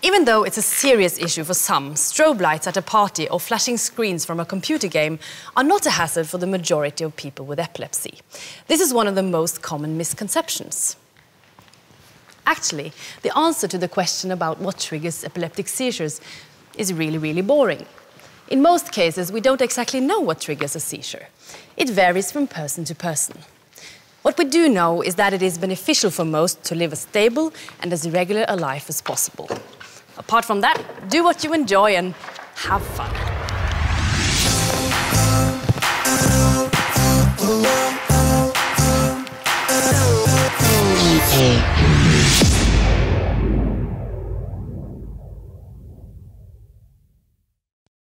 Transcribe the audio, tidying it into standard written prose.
Even though it's a serious issue for some, strobe lights at a party or flashing screens from a computer game are not a hazard for the majority of people with epilepsy. This is one of the most common misconceptions. Actually, the answer to the question about what triggers epileptic seizures is really boring. In most cases, we don't exactly know what triggers a seizure. It varies from person to person. What we do know is that it is beneficial for most to live as stable and as regular a life as possible. Apart from that, do what you enjoy and have fun.